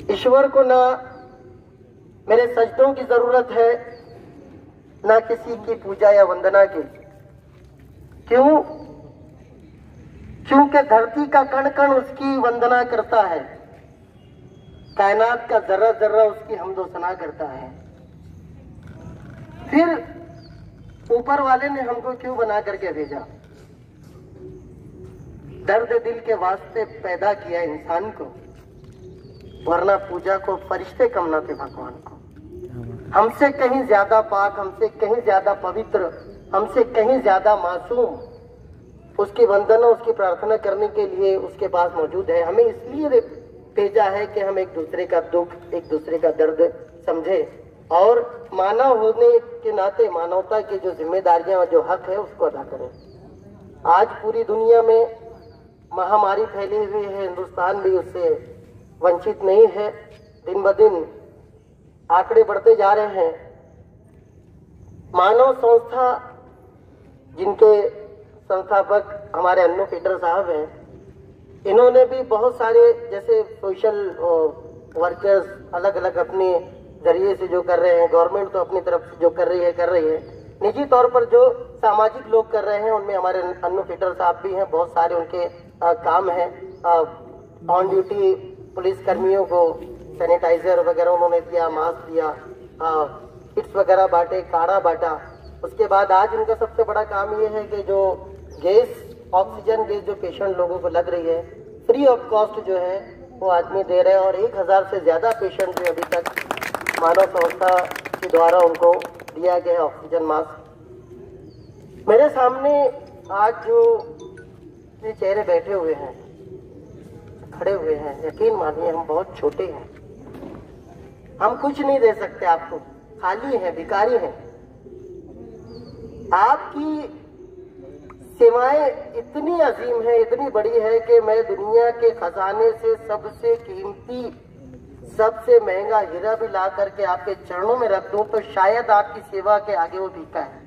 ईश्वर को ना मेरे सजदों की जरूरत है, ना किसी की पूजा या वंदना की। क्यों? क्योंकि धरती का कण कण उसकी वंदना करता है, कायनात का जर्रा जर्रा उसकी हमदो सना करता है। फिर ऊपर वाले ने हमको क्यों बना करके भेजा? दर्द दिल के वास्ते पैदा किया इंसान को, वरना पूजा को फरिश्ते कम ना थे भगवान को। हमसे कहीं ज्यादा पाक, हमसे कहीं ज्यादा पवित्र, हमसे कहीं ज्यादा मासूम उसकी वंदना, उसकी प्रार्थना करने के लिए उसके पास मौजूद है। हमें इसलिए भेजा है कि हम एक दूसरे का दुख, एक दूसरे का दर्द समझे और मानव होने के नाते मानवता की जो जिम्मेदारियां और जो हक है उसको अदा करें। आज पूरी दुनिया में महामारी फैली हुई है, हिंदुस्तान भी उससे वंचित नहीं है। दिन ब दिन आंकड़े बढ़ते जा रहे हैं। मानव संस्था जिनके संस्थापक हमारे अन्नू पीटर साहब हैं, इन्होंने भी बहुत सारे जैसे सोशल वर्कर्स अलग अलग अपने जरिए से जो कर रहे हैं, गवर्नमेंट तो अपनी तरफ से जो कर रही है, निजी तौर पर जो सामाजिक लोग कर रहे हैं उनमें हमारे अन्नू पीटर साहब भी हैं। बहुत सारे उनके काम है। ऑन ड्यूटी पुलिस कर्मियों को सैनिटाइजर वगैरह उन्होंने दिया, मास्क दिया, किट्स वगैरह बांटे, काढ़ा बांटा। उसके बाद आज उनका सबसे बड़ा काम ये है कि जो गैस, ऑक्सीजन गैस जो पेशेंट लोगों को लग रही है, फ्री ऑफ कॉस्ट जो है वो आदमी दे रहे हैं और 1000 से ज्यादा पेशेंट जो अभी तक मानव संस्था के द्वारा उनको दिया गया ऑक्सीजन मास्क। मेरे सामने आज जो ये चेहरे बैठे हुए हैं, खड़े हुए हैं, यकीन मानिए हम बहुत छोटे हैं, हम कुछ नहीं दे सकते आपको, खाली हैं, भिखारी हैं। आपकी सेवाएं इतनी अजीम है, इतनी बड़ी है कि मैं दुनिया के खजाने से सबसे कीमती, सबसे महंगा हीरा भी ला करके आपके चरणों में रख दूं तो शायद आपकी सेवा के आगे वो फीका है।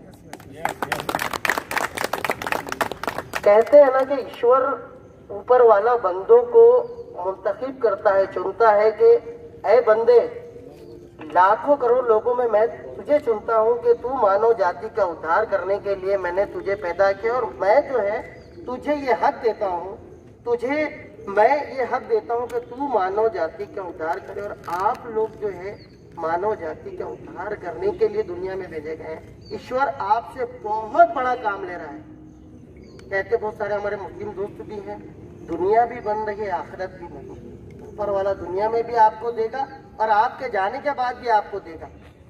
कहते हैं ना कि ईश्वर ऊपर वाला बंदों को मुंतखब करता है, चुनता है कि ऐ बंदे, लाखों करोड़ लोगों में मैं तुझे चुनता हूं कि तू मानव जाति का उद्धार करने के लिए मैंने तुझे पैदा किया और मैं जो है तुझे ये हक देता हूं, मैं ये हक देता हूं कि तू मानव जाति का उद्धार करे। और आप लोग जो है मानव जाति का उद्धार करने के लिए दुनिया में भेजे गए हैं। ईश्वर आपसे बहुत बड़ा काम ले रहा है। कहते बहुत सारे हमारे मुस्लिम दोस्त भी हैं, दुनिया भी बन रही है, आखिरत भी बन रही है। ऊपर वाला दुनिया में भी आपको देगा और आपके जाने के बाद भी आपको देगा।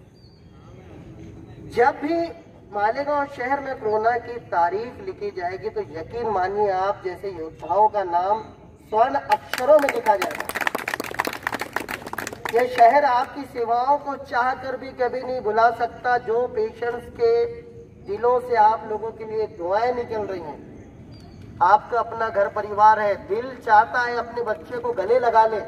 जब भी मालेगांव शहर में कोरोना की तारीख लिखी जाएगी तो यकीन मानिए आप जैसे योद्धाओं का नाम स्वर्ण अक्षरों में लिखा जाएगा। यह शहर आपकी सेवाओं को चाह कर भी कभी नहीं भुला सकता। जो पेशेंट्स के दिलों से आप लोगों के लिए दुआएं निकल रही हैं, आपका अपना घर परिवार है, दिल चाहता है अपने बच्चे को गले लगा ले,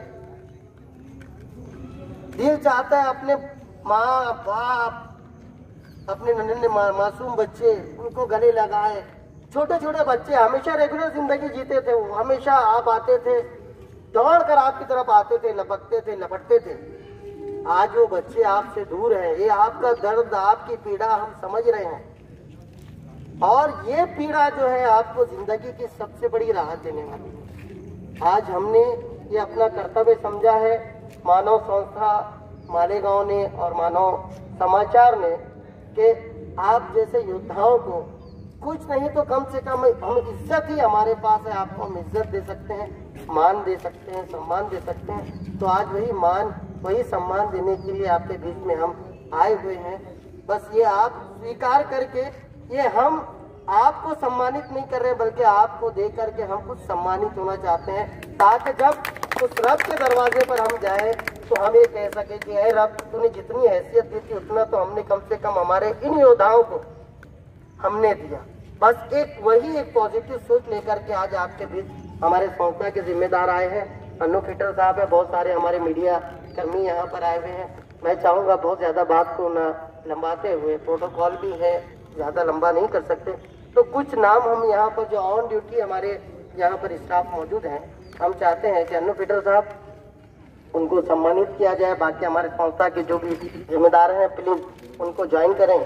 दिल चाहता है अपने माँ बाप, अपने नन्हे मासूम बच्चे उनको गले लगाए। छोटे छोटे बच्चे हमेशा रेगुलर जिंदगी जीते थे, वो हमेशा आप आते थे, दौड़ कर आपकी तरफ आते थे, लपकते थे, लपटते थे। आज वो बच्चे आपसे दूर हैं। ये आपका दर्द, आपकी पीड़ा हम समझ रहे हैं और ये पीड़ा जो है आपको जिंदगी की सबसे बड़ी राहत देने वाली है। आज हमने ये अपना कर्तव्य समझा है, मानव संस्था मालेगांव ने और मानव समाचार ने, कि आप जैसे योद्धाओं को कुछ नहीं तो कम से कम हम इज्जत ही हमारे पास है, आपको हम इज्जत दे सकते हैं, मान दे सकते हैं, सम्मान दे सकते हैं। तो आज वही मान, वही सम्मान देने के लिए आपके बीच में हम आए हुए हैं। बस ये आप स्वीकार करके, ये हम आपको सम्मानित नहीं कर रहे बल्कि आपको दे करके हम कुछ सम्मानित होना चाहते हैं, ताकि जब उस रब के दरवाजे पर हम जाएं तो हम ये कह सके कि ऐ रब, तूने जितनी हैसियत दी थी उतना तो हमने कम से कम हमारे इन योद्धाओं को हमने दिया। बस वही एक पॉजिटिव सोच लेकर के आज आपके बीच हमारे संस्था के जिम्मेदार आए हैं। अन्नू पीटर साहब है, बहुत सारे हमारे मीडिया कर्मी यहाँ पर आए हुए हैं। मैं चाहूँगा बहुत ज़्यादा बात को न लंबाते हुए, प्रोटोकॉल भी है, ज़्यादा लंबा नहीं कर सकते, तो कुछ नाम हम यहाँ पर जो ऑन ड्यूटी हमारे यहाँ पर स्टाफ मौजूद हैं, हम चाहते हैं कि अन्नू पीटर साहब उनको सम्मानित किया जाए। बाकी हमारे संस्था के जो भी जिम्मेदार हैं प्लीज उनको ज्वाइन करें।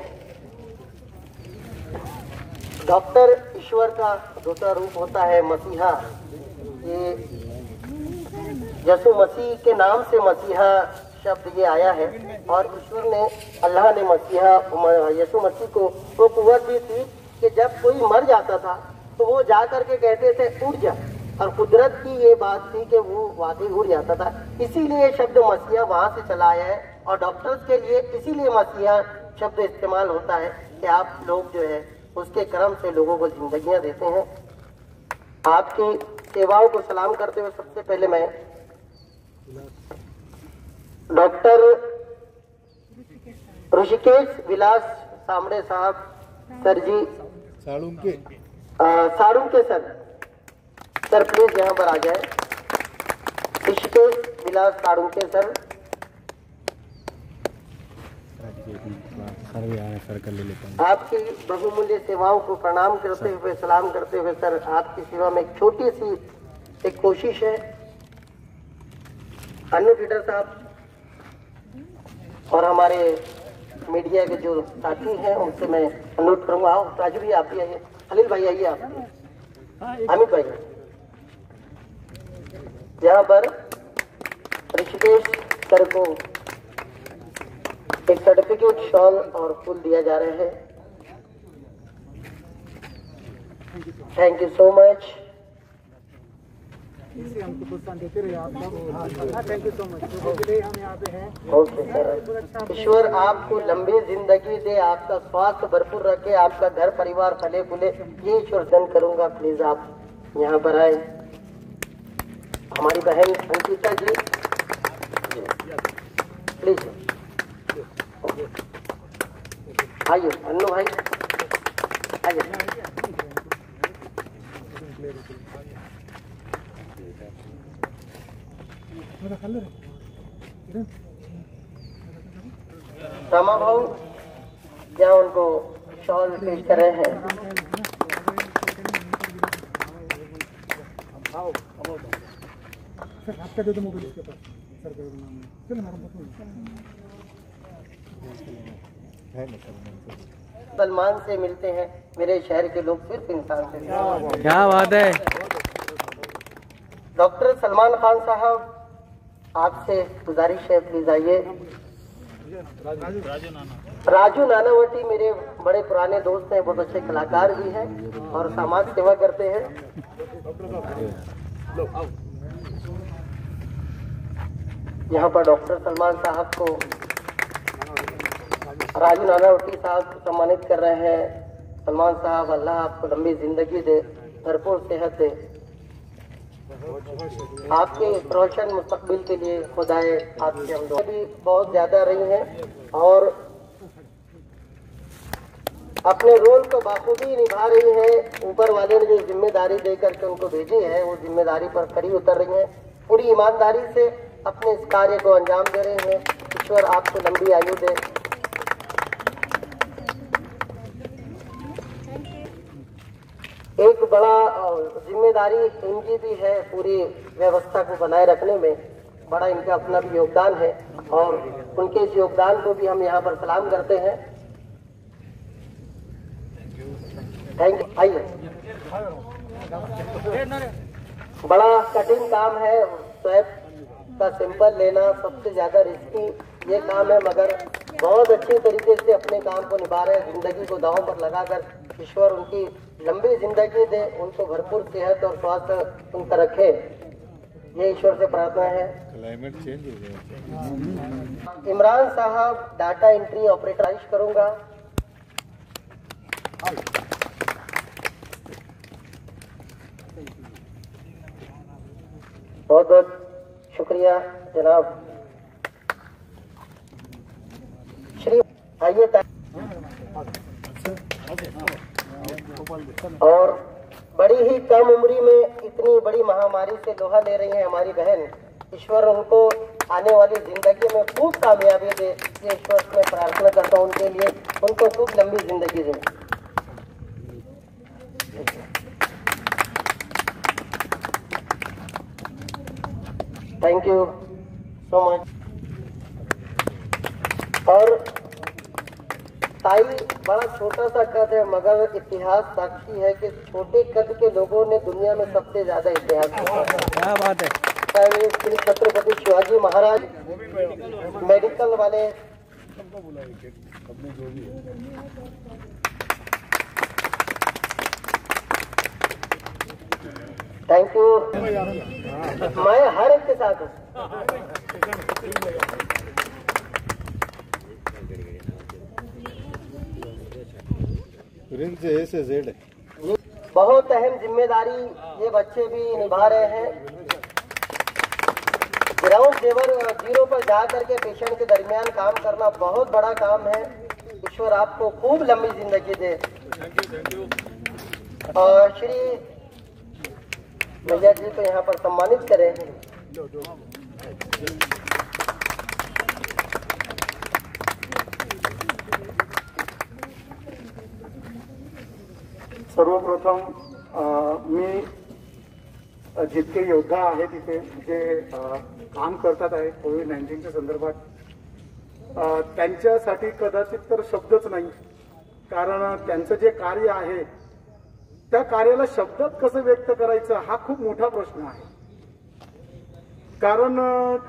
डॉक्टर ईश्वर का दूसरा रूप होता है मसीहा। ये यीशु मसीह के नाम से मसीहा शब्द ये आया है और ईश्वर ने, अल्लाह ने मसीहा यीशु मसीह को वो कुव्वत दी थी कि जब कोई मर जाता था तो वो जा करके कहते थे उठ जा, और कुदरत की ये बात थी कि वो वाकई उड़ जाता था। इसीलिए शब्द मसीहा वहां से चला आया है और डॉक्टर्स के लिए इसीलिए मसीहा शब्द इस्तेमाल होता है कि आप लोग जो है उसके कर्म से लोगों को जिंदगियां देते हैं। आपकी सेवाओं को सलाम करते हुए सबसे पहले मैं डॉक्टर ऋषिकेश विलास सामड़े साहब sir ji, Sadunke sir please यहाँ पर आ जाए। ऋषिकेश विलास साड़ुंके सर। आपकी बहुमूल्य सेवाओं को प्रणाम करते हुए सलाम करते हुए सर, आपकी सेवा में एक छोटी सी एक कोशिश है। अन्नू लीडर साहब और हमारे मीडिया के जो साथी हैं उनसे मैं अनुरोध करूंगा, आओ राजू भी आप भी आइए, अनिल भाई आइए, आप अमित भाई। यहाँ पर ऋषिकेश सर को एक सर्टिफिकेट, शॉल और फूल दिया जा रहे हैं। Thank you so much. हमको प्रोत्साहन देते रहिए आप। Thank you so much. हम यहाँ पे हैं। ओके सर, ईश्वर आपको लंबी जिंदगी दे, आपका स्वास्थ्य भरपूर रखे, आपका घर परिवार फले फूले, ये ईश्वर दन करूंगा। प्लीज आप यहाँ पर आए। हमारी बहन अंकिता जी प्लीज आइए। अन्नू भाई आइए। रामा भाऊ क्या उनको शॉल पेश कर रहे हैं। आपका दे दो मोबाइल इसके पास सर का नाम सलमान से मिलते हैं मेरे शहर के लोग, सिर्फ इंसान से। क्या बात है। डॉक्टर सलमान खान साहब आपसे गुजारिश है प्लीज आइए। राजू नानावटी मेरे बड़े पुराने दोस्त हैं, बहुत अच्छे कलाकार भी हैं और समाज सेवा करते हैं। यहाँ पर डॉक्टर सलमान साहब को राजू नानावटी साहब को सम्मानित कर रहे हैं। सलमान साहब अल्लाह आपको लंबी जिंदगी दे, भरपूर सेहत दे, आपके रोशन मुस्तकबिल के लिए खुदाए आपसे हम दुआ भी बहुत ज्यादा रही हैं और अपने रोल को बाखूबी निभा रही हैं। ऊपर वाले ने जो जिम्मेदारी देकर के उनको भेजी है वो जिम्मेदारी पर खरी उतर रही हैं, पूरी ईमानदारी से अपने इस कार्य को अंजाम दे रहे हैं। ईश्वर आपको लंबी आयु दे। एक बड़ा जिम्मेदारी इनकी भी है, पूरी व्यवस्था को बनाए रखने में बड़ा इनका अपना भी योगदान है और उनके इस योगदान को भी हम यहाँ पर सलाम करते हैं। Thank you. आइए, बड़ा कठिन काम है, स्वैप का सैंपल लेना सबसे ज्यादा रिस्की ये काम है, मगर बहुत अच्छे तरीके से अपने काम को निभा रहे हैं। जिंदगी को दांव पर लगाकर ईश्वर उनकी लंबी जिंदगी दे, उनको भरपूर सेहत और स्वास्थ्य उनका रखे, ये ईश्वर से प्रार्थना है। क्लाइमेट चेंज हो गया। इमरान साहब डाटा एंट्री ऑपरेटर आइश करूंगा। बहुत बहुत शुक्रिया जनाब। श्री आइए और बड़ी ही कम उम्री में इतनी बड़ी महामारी से लोहा ले रही है हमारी बहन। ईश्वर उनको आने वाली जिंदगी में खूब कामयाबी दे, ये ईश्वर से मैं प्रार्थना करता हूँ उनके लिए, उनको खूब लंबी जिंदगी दे। Thank you so much. और ताई बड़ा छोटा सा कद है मगर इतिहास साक्षी है कि छोटे कद के लोगों ने दुनिया में सबसे ज्यादा इतिहास किया। क्या बात है। चाहे श्री छत्रपति शिवाजी महाराज मेडिकल वाले, थैंक यू। मैं हर एक के साथ हूँ। से ए से जेड है। बहुत अहम जिम्मेदारी ये बच्चे भी निभा रहे हैं। ग्राउंड लेवल जीरो पर जा करके पेशेंट के दरमियान काम करना बहुत बड़ा काम है। ईश्वर आपको खूब लंबी जिंदगी दे। और श्री भैया जी को यहाँ पर सम्मानित करें। सर्वप्रथम मी जितके योद्धा आहेत इथे जे काम करतात आहे कोविड-19च्या संदर्भात, त्यांच्यासाठी कदाचित तर शब्दच नाही, कारण त्यांचं जे कार्य आहे त्या कार्याला शब्दात कसं व्यक्त करायचं हा खूप मोठा प्रश्न आहे। कारण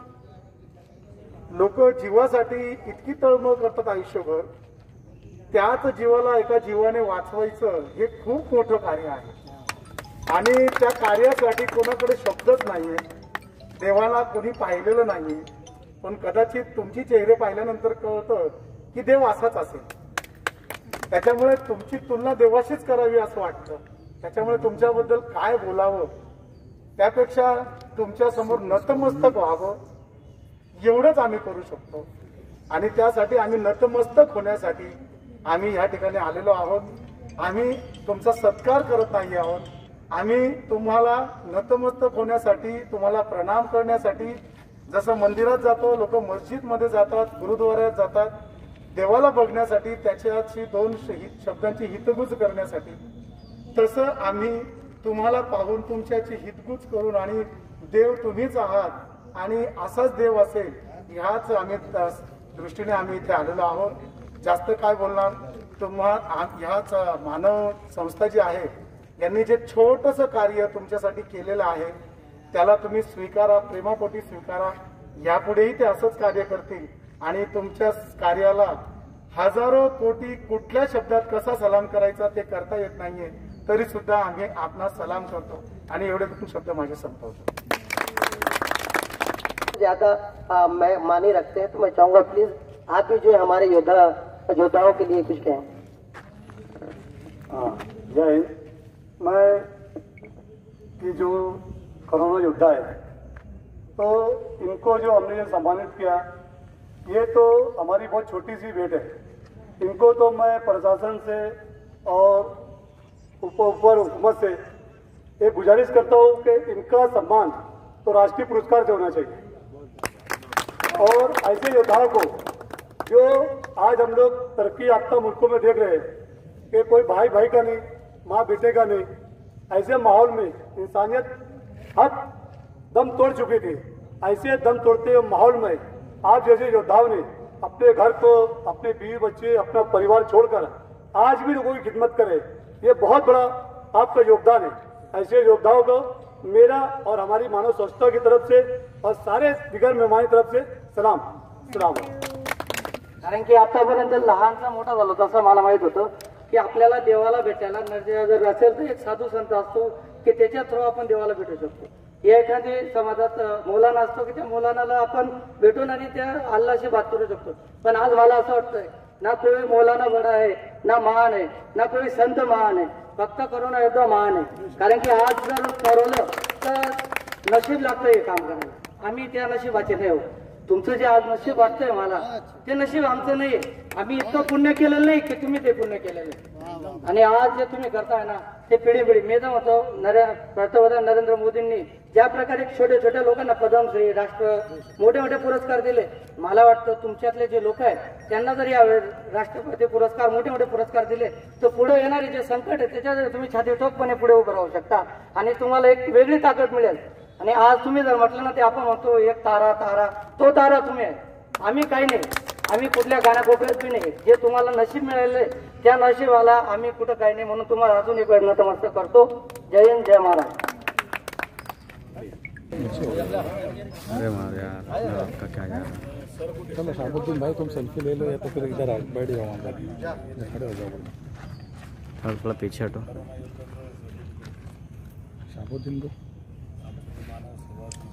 लोक जीवासाठी इतकी तळमळ करतात आयुष्यभर, त्याच जीवाला एका जीवाने वाचवायचं हे खूप मोठं कार्य आहे आणि त्या कार्यासाठी कोणाकडे शब्दच नाहीये, देवाला कोणी पाहिलेलं नाहीये, पण कदाचित तुमची चेहरे पाहिल्यानंतर कळतं की देव असाच असेल। त्याच्यामुळे तुमची तुलना देवाशीच करावी असं वाटतं। त्याच्यामुळे तुमच्याबद्दल काय बोलावं त्यापेक्षा तुमच्या समोर नतमस्तक व्हावं एवढंच आम्ही करू शकतो आणि त्यासाठी आम्ही नतमस्तक होण्यासाठी आम्ही या ठिकाणी आलेलो आहोत। आम्ही तुमचा सत्कार करत नाही आहोत, आम्ही तुम्हाला नतमस्तक होण्यासाठी, तुम्हाला प्रणाम करण्यासाठी, जसं मंदिरात जातो लोक मस्जिदमध्ये जातात, गुरुद्वाऱ्यात जातात, देवाला बघण्यासाठी, त्याच्याशी दोन शब्दांची हितगुज करण्यासाठी, तसं आम्ही तुम्हाला पाहून तुमच्याची हितगुज करून आणि देव तुम्हीच आहात आणि असाच देव असेल ह्याच आम्ही दृष्टीने आम्ही इथे आलेलो आहोत। जास्त काय बोलणार, ह्याच मानव संस्था जी आहे यांनी जे छोटंसं कार्य तुमच्यासाठी केलेलं आहे त्याला तुम्ही स्वीकारा, प्रेमापोटी स्वीकारा। यापुढेही ते असंच कार्य करतील आणि तुमच्या कार्याला हजारो कोटी कुठल्या शब्दात कसा सलाम करायचा ते करता येत नाहीये, तरी सुद्धा आम्ही आपणास सलाम करतो आणि एवढे शब्द माझे संपवतो। ज्यादा मैं मानी रखते हैं तो मैं चाहूंगा प्लीज आप भी जो हमारे योद्धाओं के लिए कुछ कहें। जय हिंद। मैं कि जो कोरोना योद्धा है तो इनको जो हमने जो सम्मानित किया ये तो हमारी बहुत छोटी सी भेंट है। इनको तो मैं प्रशासन से और ऊपर हुकूमत से एक गुजारिश करता हूँ कि इनका सम्मान तो राष्ट्रीय पुरस्कार से होना चाहिए और ऐसे योद्धाओं को जो आज हम लोग तरक्की याफ्ता मुल्कों में देख रहे हैं कि कोई भाई भाई का नहीं, माँ बेटे का नहीं, ऐसे माहौल में इंसानियत हद दम तोड़ चुकी थी। ऐसे दम तोड़ते हुए माहौल में आप जैसे योद्धाओं ने अपने घर को, अपने बीवी बच्चे, अपना परिवार छोड़कर आज भी लोगों की खिदमत करे, ये बहुत बड़ा आपका योगदान है। ऐसे योद्धाओं को मेरा और हमारी मानव संस्था की तरफ से और सारे दिगर मेहमान की तरफ से सलाम। कारण की आतापर्यंत लहानचा मोठा झालो तसं मला माहित होतं की आपल्याला देवाला भेटायला जर असेल तर एक साधू संत असतो की त्याच्या थ्रू आपण देवाला भेटू शकतो। या एखादी समाजात मौलाना असतो की त्या मौलानाला आपण भेटून आणि त्या अल्लाशी बात करू शकतो। पण आज मला असं वाटतंय ना कोई मौलाना बड़ा है, ना महान है, ना कोई संत महान है, फक्त करोना योद्धा महान आहे। कारण की आज जर ठरवलं तर नशीब लागतं हे काम करायला, आम्ही त्या नशिबाचे नाही आहोत। तुमचं जे आज नशीब वाटतंय मला ते नशीब आमचं नाहीये, आम्ही इतकं पुण्य केलेलं नाही की तुम्ही ते पुण्य केलेलं आहे। आणि आज जे तुम्ही करताय ना ते पिढी पिढी मी तर म्हणतो पंतप्रधान नरेंद्र मोदींनी ज्या प्रकारे छोट्या छोट्या लोकांना पद्मश्री, राष्ट्र मोठे मोठे पुरस्कार दिले, मला वाटतं तुमच्यातले जे लोक आहेत त्यांना जर या राष्ट्रपती पुरस्कार, मोठे मोठे पुरस्कार दिले तर पुढे येणारे जे संकट आहे त्याच्यात तुम्ही छाती ठोकपणे पुढे उभं राहू शकता आणि तुम्हाला एक वेगळी ताकद मिळेल। आणि आज तुम्ही जर म्हटलं ना ते आपण म्हणतो एक तारा तारा, तो तारा तुम्ही आहे, आम्ही काही नाही. आम्ही कुठल्या गाण्या कोपऱ्यात बी नाही. जे तुम्हाला नशीब मिळाले त्या नशिबाला आम्ही कुठं काही नाही. म्हणून तुम्हाला अजून एक वेळ नतमस्तक करतो. जय हिंद, जय महाराज. अरे मार यार, आपका क्या यार. चलो शाहबुद्दीन भाई तुम सेल्फी ले लो या तो फिर इधर बैठ जाओ अंदर, खड़े हो जाओ. थोड़ा पीछे हटो. शाहबुद्दीन को